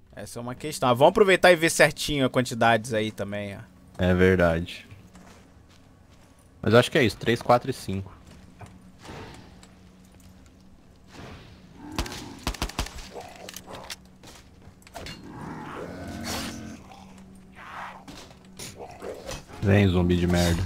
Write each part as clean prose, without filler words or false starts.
Essa é uma questão. Vamos aproveitar e ver certinho a quantidades aí também, ó. É verdade. Mas eu acho que é isso, 3, 4 e 5. Vem, zumbi de merda.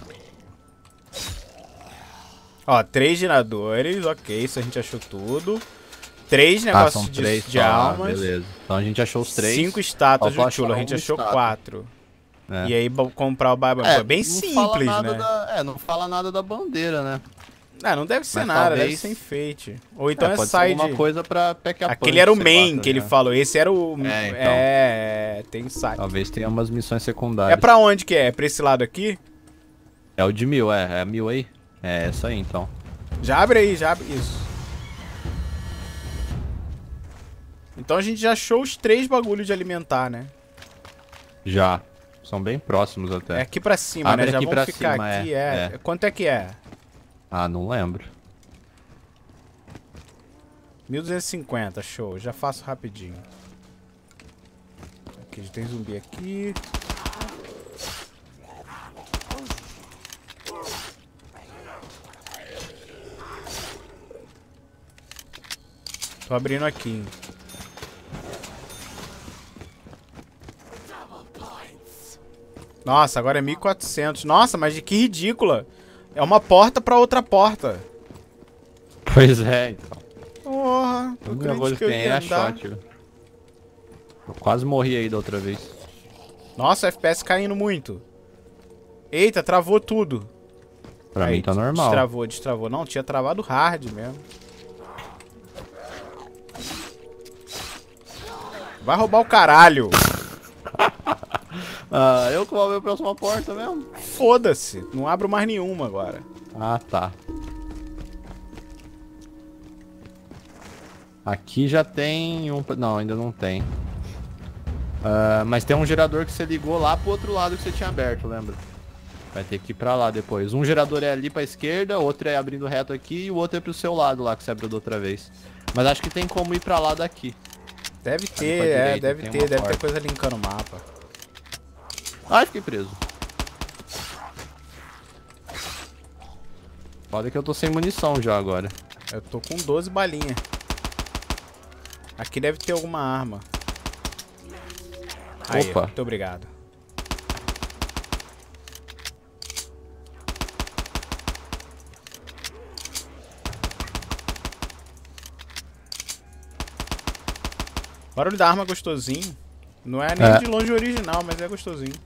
Ó, 3 geradores, ok, isso a gente achou tudo. 3 Ah, são negócios 3 de só, almas. beleza. Então a gente achou os 3. 5 estátuas Faltou do achar Chulo, a gente uma achou estátua. 4. É. E aí comprar o Barbão. Pô, é bem Não fala simples, nada né? não fala nada da bandeira, né? Ah, não deve ser Mas nada, deve talvez... ser enfeite. Ou então é pode ser side. alguma coisa pra pack a Aquele punch, era o sei lá, main tá que ele ligado? falou, esse era o... É, então. Tem side. Talvez tenha umas missões É secundárias. pra onde que é? É pra esse lado aqui? É o de 1000, é a 1000 aí? É essa aí, então. Já abre aí, já abre. Isso. Então a gente já achou os 3 bagulhos de alimentar, né? Já. São bem próximos É até. aqui pra cima, Abre né? Já aqui vamos pra ficar cima, aqui, é. Quanto é que é? Ah, não lembro. 1250, show. Já faço rapidinho. Aqui, já tem zumbi aqui. Tô abrindo aqui. Nossa, agora é 1400. Nossa, mas que ridícula. É uma porta pra outra porta. Pois é, então. Porra, O eu meu acredito que eu ia é andar. shot. Eu quase morri aí da outra vez. Nossa, o FPS caindo muito. Eita, travou tudo. Pra Aí, mim tá normal. Destravou. Não, tinha travado hard mesmo. Vai roubar o caralho. Ah, eu que vou abrir a próxima porta mesmo? Foda-se. Não abro mais nenhuma agora. Ah, tá. Aqui já tem um... Não, ainda não tem. Ah, mas tem um gerador que você ligou lá pro outro lado que você tinha aberto, lembra? Vai ter que ir pra lá depois. Um gerador é ali pra esquerda, outro é abrindo reto aqui e o outro é pro seu lado lá que você abriu da outra vez. Mas acho que tem como ir pra lá daqui. Deve pra ter, direita, deve tem ter. uma Deve ter porta. coisa linkando o mapa. Ai, fiquei preso. Foda que eu tô sem munição já agora. Eu tô com 12 balinhas. Aqui deve ter alguma arma. Aí, Opa. muito obrigado. O barulho da arma é gostosinho. Não é nem de longe o original, mas é gostosinho.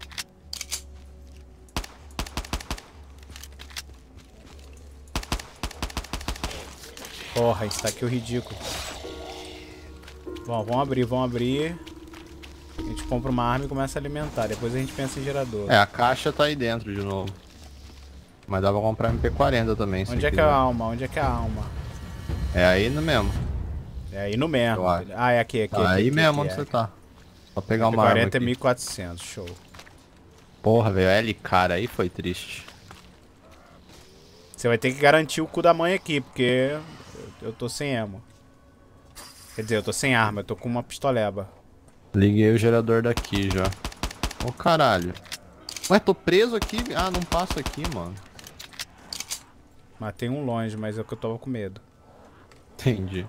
Porra, isso tá aqui o ridículo. Bom, vamos abrir. A gente compra uma arma e começa a alimentar. Depois a gente pensa em gerador. É, a caixa tá aí dentro de novo. Mas dá pra comprar MP40 também, se Onde é que é quiser. a alma? Onde é que é a alma? É aí no mesmo. É aí no mesmo. Eu acho. Ah, é aqui. Aí aqui, mesmo aqui, onde você tá. Só pegar uma arma 40 é aqui. 1400, show. Porra, velho, L cara aí foi triste. Você vai ter que garantir o cu da mãe aqui, porque eu tô sem ammo. Quer dizer, eu tô sem arma, eu tô com uma pistoleba. Liguei o gerador daqui já. Ô caralho. Ué, tô preso aqui? Ah, não passa aqui, mano. Matei um longe, mas é o que eu tava com medo. Entendi.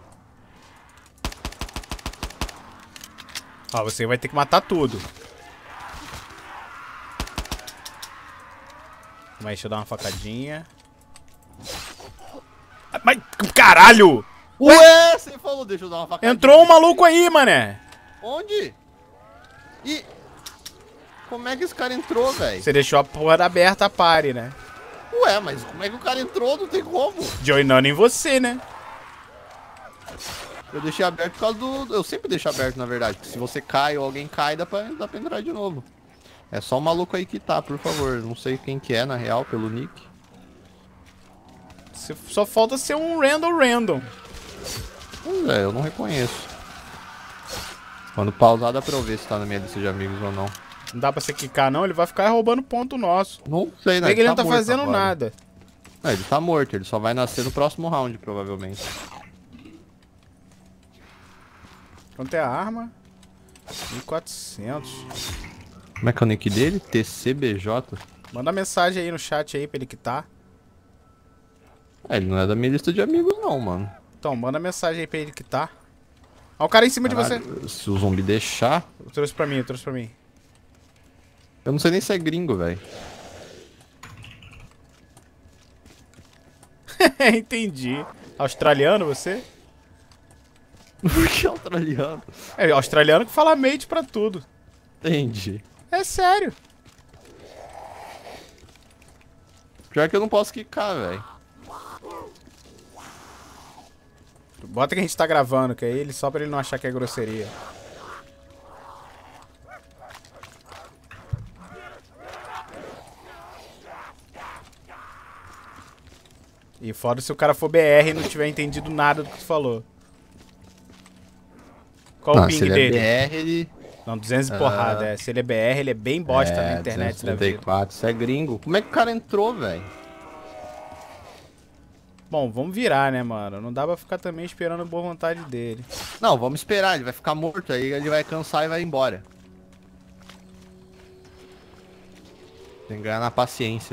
Ó, você vai ter que matar tudo. Mas deixa eu dar uma facadinha. Mas, caralho! Ué, você falou, deixa eu dar uma facadinha. Entrou um maluco aí, mané. Onde? E... Como é que esse cara entrou, velho? Você deixou a porra aberta a pare, né? Ué, mas como é que o cara entrou? Não tem como. Joinando em você, né? Eu deixei aberto por causa do... Eu sempre deixo aberto, na verdade. Porque se você cai ou alguém cai, dá pra entrar de novo. É só o maluco aí que tá, por favor. Não sei quem que é, na real, pelo nick. Só falta ser um random. Pois é, eu não reconheço. Quando pausar dá pra eu ver se tá na minha lista de amigos ou não. Não dá pra você quicar, não. Ele vai ficar roubando ponto nosso. Não sei, né? Vê que ele não tá morto fazendo agora. nada. É, ele tá morto, ele só vai nascer no próximo round, provavelmente. Quanto é a arma? 1.400. Como é que é o nick dele? TCBJ? Manda mensagem aí no chat aí pra ele quitar. É, ele não é da minha lista de amigos não, mano. Então, manda mensagem aí pra ele quitar. Ó o cara em cima de você. Se o zumbi deixar... Trouxe pra mim, trouxe pra mim. Eu não sei nem se é gringo, velho. Entendi. Australiano você? Por que australiano? É, australiano que fala mate pra tudo. Entendi. É sério. Pior que eu não posso quicar, velho. Bota que a gente tá gravando, que é ele, só pra ele não achar que é grosseria. E foda se o cara for BR e não tiver entendido nada do que tu falou. Qual o ping se ele dele? é BR, ele... Não, 200 e porrada. É. Se ele é BR, ele é bem bosta na internet da vida. 234, isso é gringo. Como é que o cara entrou, velho? Bom, vamos virar, né, mano? Não dá pra ficar também esperando a boa vontade dele. Não, vamos esperar, ele vai ficar morto aí, ele vai cansar e vai embora. Tem que ganhar na paciência.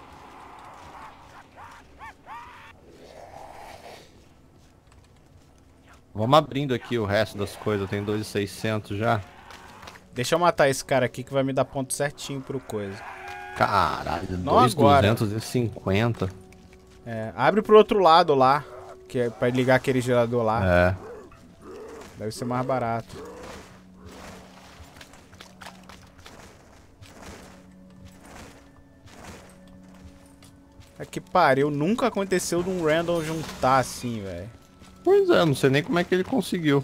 Vamos abrindo aqui o resto das coisas, tem 2.600 já. Deixa eu matar esse cara aqui que vai me dar ponto certinho pro coisa. Caralho, Não agora. 2.250. É, abre pro outro lado lá, que é pra ligar aquele gerador lá. É. Deve ser mais barato. É que pariu, nunca aconteceu de um random juntar assim, velho. Pois é, não sei nem como é que ele conseguiu.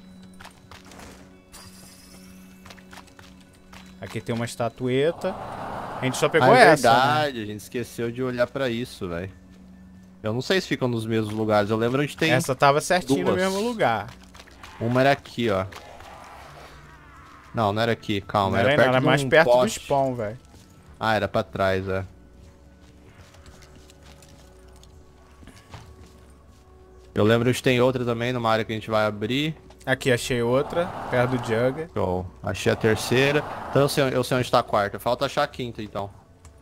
Aqui tem uma estatueta. A gente só pegou é essa. verdade, Né? a gente esqueceu de olhar pra isso, velho. Eu não sei se ficam nos mesmos lugares, eu lembro onde tem... Essa tava certinho duas. no mesmo lugar. Uma era aqui, ó. Não, não era aqui, calma. Não era, perto era de mais um perto do poste. spawn, velho. Ah, era pra trás, é. Eu lembro onde tem outra também, numa área que a gente vai abrir. Aqui, achei outra, perto do Jugger. Show. Achei a terceira. Então eu sei onde tá a quarta. Falta achar a quinta, então.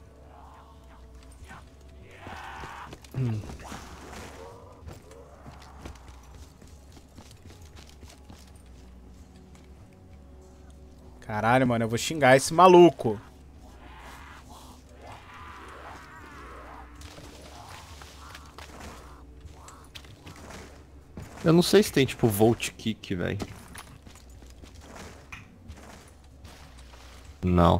Caralho, mano, eu vou xingar esse maluco. Eu não sei se tem, tipo, Volt Kick, velho. Não.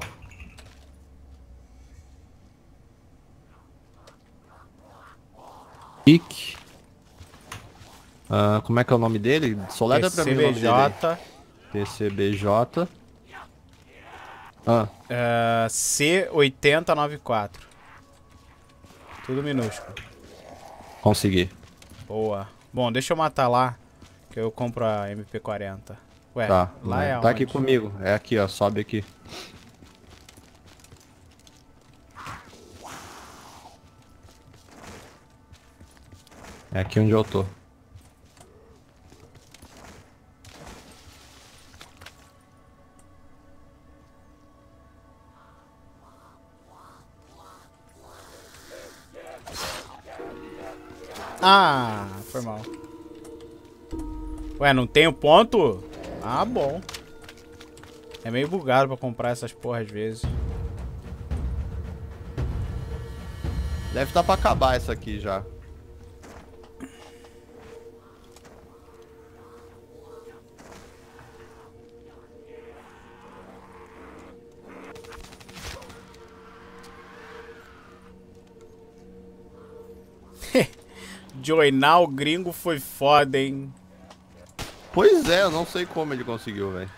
Kick. Como é que é o nome dele? Soleta pra mim o nome dele. CBJ. TCBJ. C8094. Tudo minúsculo. Consegui. Boa. Bom, deixa eu matar lá, que eu compro a MP40. Ué, Tá, lá é tá onde? aqui comigo. É aqui, ó. Sobe aqui. É aqui onde eu tô. Ah, foi mal. Ué, não tem o ponto? Ah, bom. É meio bugado pra comprar essas porra às vezes. Deve estar pra acabar essa aqui já. Joinar o gringo foi foda, hein? Pois é, eu não sei como ele conseguiu, velho.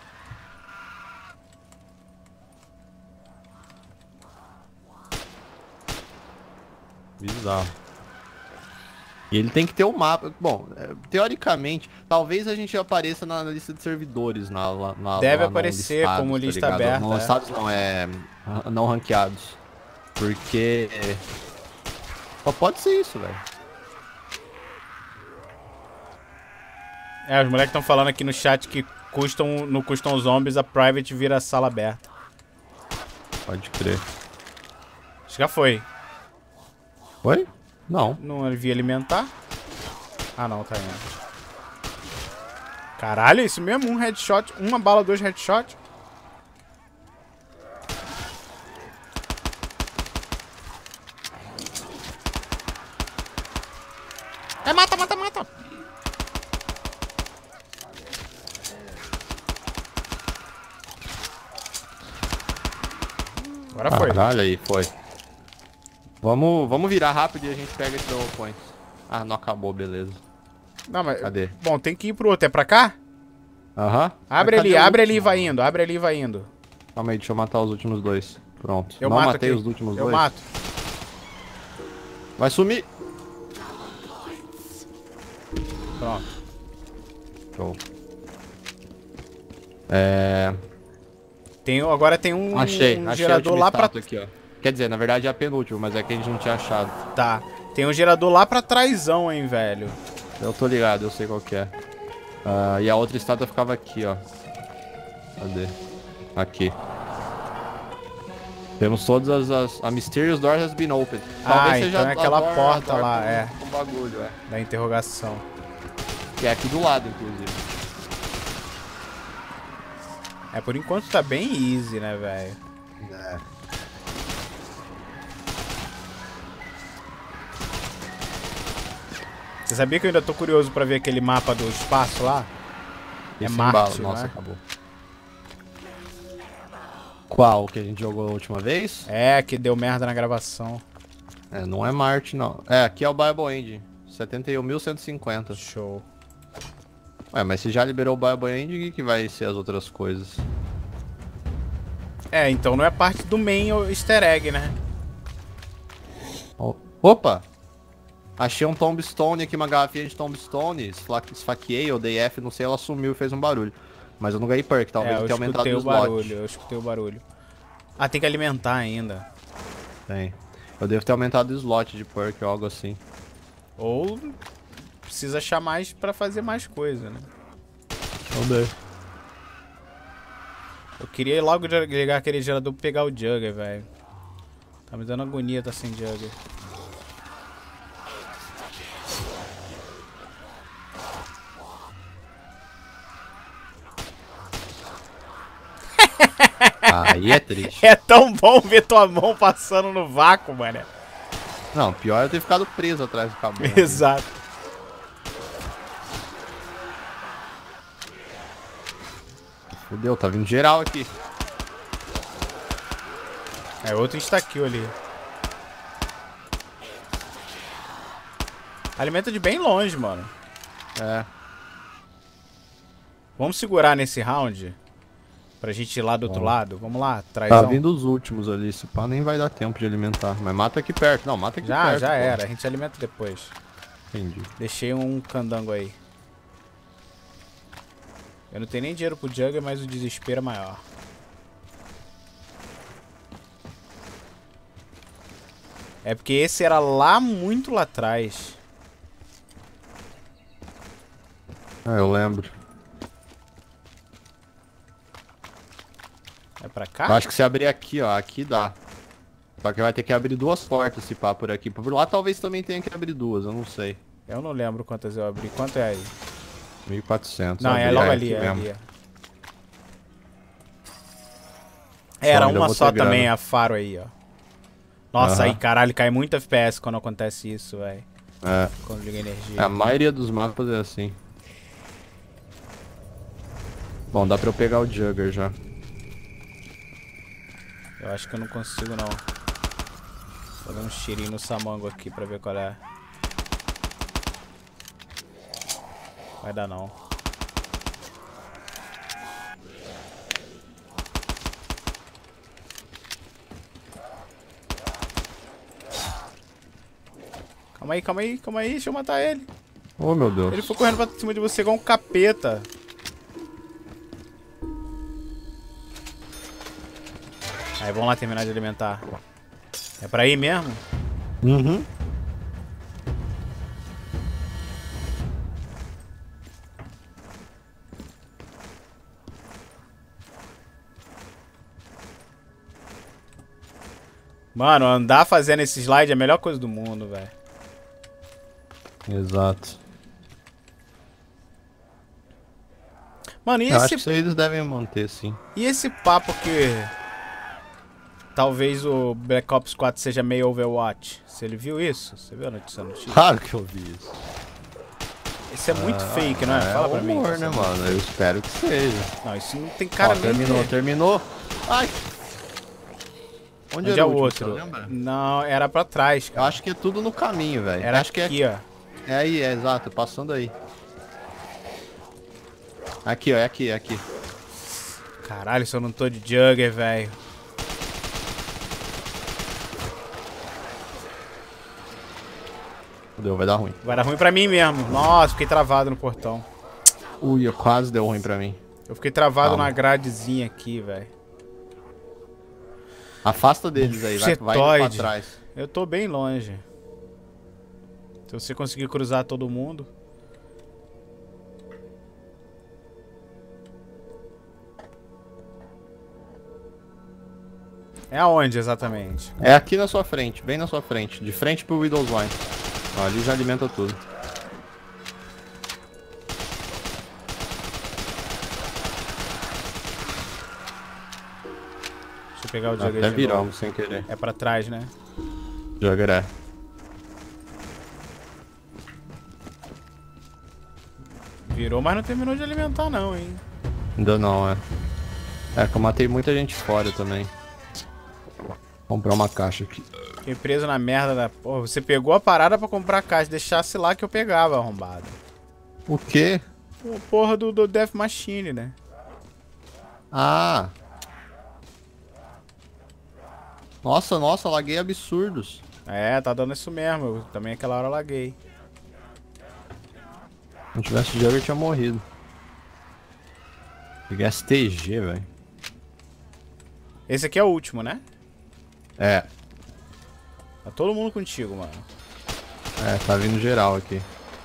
Bizarro. E ele tem que ter o mapa. Bom, teoricamente, talvez a gente apareça na lista de servidores. Deve lá no aparecer listados, como tá lista ligado? aberta. Não, É. listados não, não ranqueados. Porque... Só pode ser isso, velho. É, os moleques estão falando aqui no chat que no Custom Zombies a Private vira sala aberta. Pode crer. Acho que já foi. Foi? Não. Não vi alimentar. Ah, não, tá indo. Caralho, é isso mesmo? Um headshot, uma bala, 2 headshots. É, mata, mata, mata. Agora foi. Caralho, aí, foi. Vamos virar rápido e a gente pega esse double point. Ah, não acabou, beleza. Não, mas... Cadê? Bom, tem que ir pro outro. É pra cá? Aham. Abre Mas ali, cadê o abre ali e último? vai indo. Abre ali e vai indo. Calma aí, deixa eu matar os últimos 2. Pronto. Eu não mato matei aqui. os últimos Eu 2. mato. Vai sumir. Pronto. Show. Agora tem um Achei gerador lá pra... aqui, ó. Quer dizer, na verdade é a penúltima, mas é que a gente não tinha achado. Tá. Tem um gerador lá pra trásão, hein, velho. Eu tô ligado, eu sei qual que é. E a outra estátua ficava aqui, ó. Cadê? Aqui. Temos todas a Mysterious Door has been opened. Talvez seja então é aquela porta lá, com bagulho, da interrogação. Que é aqui do lado, inclusive. É, por enquanto tá bem easy, né, velho? Você sabia que eu ainda tô curioso pra ver aquele mapa do espaço lá? Esse é Marte, Nossa, né? acabou. Qual que a gente jogou a última vez? É, que deu merda na gravação. Não é Marte, não. Aqui é o Bible Engine. 71.150. Show. Ué, mas se já liberou o Bible Engine, o que vai ser as outras coisas? Então não é parte do main easter egg, né? Opa! Achei um Tombstone aqui, uma garrafinha de Tombstone. Esfaqueei, eu dei F, não sei, ela sumiu e fez um barulho. Mas eu não ganhei perk, talvez eu tenha aumentado o slot. Eu escutei o barulho. Ah, tem que alimentar ainda. Tem. Eu devo ter aumentado o slot de perk ou algo assim. Ou precisa achar mais pra fazer mais coisa, né? Vamos ver. Eu queria logo ligar aquele gerador pra pegar o Jugger, velho. Tá me dando agonia, tá sem Jugger. Aí é triste. É tão bom ver tua mão passando no vácuo, mano. Não, pior é eu ter ficado preso atrás do cabo. Exato. Fudeu, tá vindo geral aqui. É outro insta-kill ali. Alimenta de bem longe, mano. Vamos segurar nesse round? Pra gente ir lá do outro lado? Vamos lá, Tá vindo os últimos ali, esse pá nem vai dar tempo de alimentar. Mas mata aqui perto. Não, mata aqui perto. Já era, a gente alimenta depois. Entendi. Deixei um candango aí. Eu não tenho nem dinheiro pro Jugger, mas o desespero é maior. É porque esse era lá muito lá atrás. Eu lembro. É pra cá? Eu acho que se abrir aqui, ó, aqui dá. Só que vai ter que abrir 2 portas se pá por aqui. Por lá talvez também tenha que abrir 2, eu não sei. Eu não lembro quantas eu abri. Quanto é aí? 1400. Não, é logo ali, é mesmo. ali. Era ainda uma vou só ter também, grana. a faro aí, ó. Nossa, aí caralho, cai muito FPS quando acontece isso, velho. Quando liga energia. A maioria dos mapas é assim. Bom, dá pra eu pegar o Jugger já. Eu acho que eu não consigo, não. Vou dar um tirinho no Samango aqui pra ver qual é. Vai dar, não. Calma aí, deixa eu matar ele. Oh, meu Deus. Ele foi correndo pra cima de você igual um capeta. Aí, vamos lá terminar de alimentar. É pra ir mesmo? Uhum. Mano, andar fazendo esse slide é a melhor coisa do mundo, velho. Exato. Mano, e Eu acho esse, que isso aí eles devem manter, sim. e esse papo que talvez o Black Ops 4 seja meio Overwatch? Você viu isso? Você viu a notícia no X? Claro que eu vi isso. Isso é muito fake, não é? Fala pra mim. Humor, né, mano? Eu espero que seja. Não, isso não tem cara nem terminou, de... terminou. Ai! Onde Onde era é o o último, outro? você lembra? Não, era pra trás, Eu cara. acho que é tudo no caminho, velho. Era Acho que aqui, ó. é aí, é exato, passando aí. Aqui, ó, é aqui, é aqui. Caralho, se eu não tô de Jugger, velho. Fudeu, vai dar ruim. Vai dar ruim pra mim mesmo. Nossa, fiquei travado no portão. Ui, quase deu ruim pra mim. Eu fiquei travado Calma. na gradezinha aqui, velho. Afasta deles aí, vai indo pra Setoide. trás. Eu tô bem longe. Se você conseguir cruzar todo mundo... É aonde exatamente? É aqui na sua frente, bem na sua frente. De frente pro Widow's Wine. Ó, ali já alimenta tudo. Deixa eu pegar o Jugger Até de novo. viramos sem querer. É pra trás, né? Jugger é. Virou, mas não terminou de alimentar não, hein? Ainda não, é. É que eu matei muita gente fora também. Vou comprar uma caixa aqui. Fiquei preso na merda da... Porra, você pegou a parada pra comprar a caixa. Deixasse lá que eu pegava, arrombado. O quê? Pô, porra do Death Machine, né? Ah! Nossa, nossa, laguei absurdos. É, tá dando isso mesmo. Eu também aquela hora laguei. Se não tivesse Jugger, eu tinha morrido. Peguei STG, velho. Esse aqui é o último, né? É, Tá todo mundo contigo, mano. tá vindo geral aqui.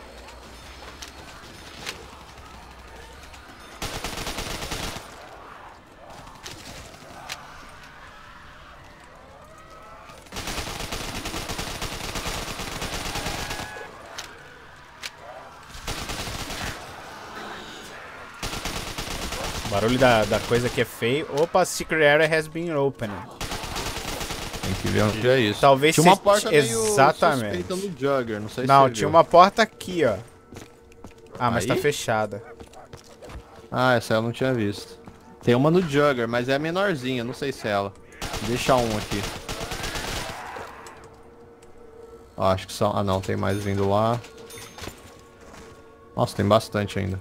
O barulho da coisa que é feio. Opa, Secret Area has been opened. Tem que ver onde é isso. Talvez tinha uma se- porta meio exatamente. suspeita no Jugger, não sei se Não, você tinha viu. uma porta aqui, ó. Ah, mas Aí? tá fechada. Ah, essa eu não tinha visto. Tem uma no Jugger, mas é menorzinha, não sei se é ela. Deixa um aqui. Ó, acho que são... Ah não, tem mais vindo lá. Nossa, tem bastante ainda.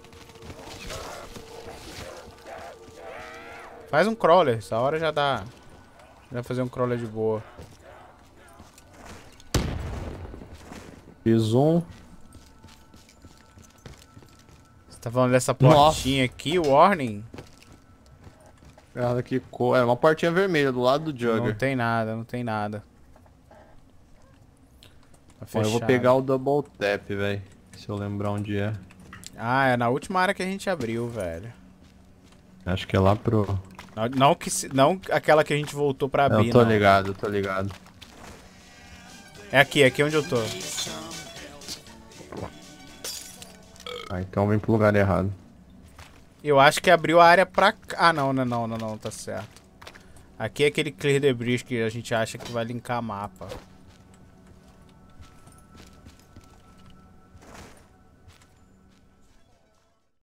Faz um crawler, essa hora já dá. Vai fazer um crawler de boa. Fiz um. Você tá falando dessa Nossa. portinha aqui, warning? Ela que cor... É uma portinha vermelha do lado do Jugger. Não tem nada, não tem nada. Tá Bom, eu vou fechado. pegar o Double Tap, velho. Se eu lembrar onde é. Ah, é na última área que a gente abriu, velho. Acho que é lá pro... Não aquela que a gente voltou pra abrir, Eu tô não. ligado, eu tô ligado. É aqui onde eu tô. Ah, então vem pro lugar errado. Eu acho que abriu a área pra cá. Ah, não, tá certo. Aqui é aquele clear debris que a gente acha que vai linkar mapa.